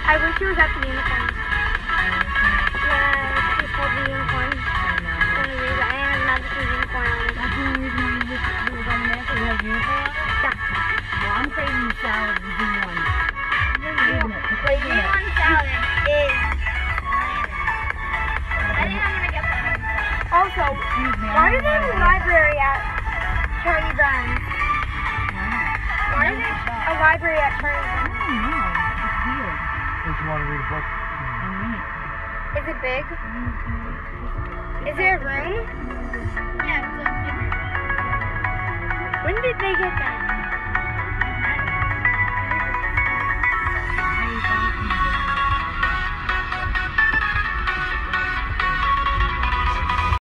I wish it was at the unicorn. Yeah, it's called the unicorn. And it has magical unicorn on it. That's the only reason why you just was on the neck and have unicorn on it? Yeah. Well, I'm craving the salad with Z1. The Z1 salad is I think I'm gonna get that. Also, why do they have a library at Charlie Brown's? Why is there a library at Charlie Brown's? I don't know. It's weird. Don't you want to read a book? Is it big? Is there a room? Yeah, it's like different. When did they get that?